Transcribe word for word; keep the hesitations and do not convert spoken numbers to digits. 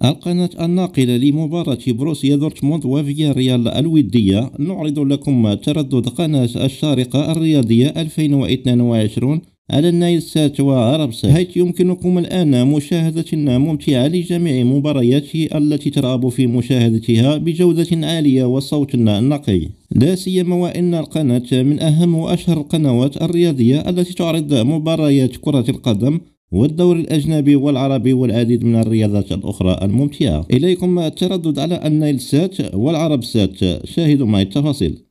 القناة الناقلة لمباراة بروسيا دورتموند وفياريال الودية، نعرض لكم تردد قناة الشارقة الرياضية ألفين واثنين وعشرين على النايل سات وعرب سات، حيث يمكنكم الآن مشاهدة ممتعة لجميع مباريات التي ترغب في مشاهدتها بجودة عالية وصوت نقي، لا سيما وإن القناة من أهم وأشهر القنوات الرياضية التي تعرض مباريات كرة القدم والدوري الأجنبي والعربي والعديد من الرياضات الأخرى الممتعة. إليكم التردد على النايل سات والعرب سات، شاهدوا معي التفاصيل.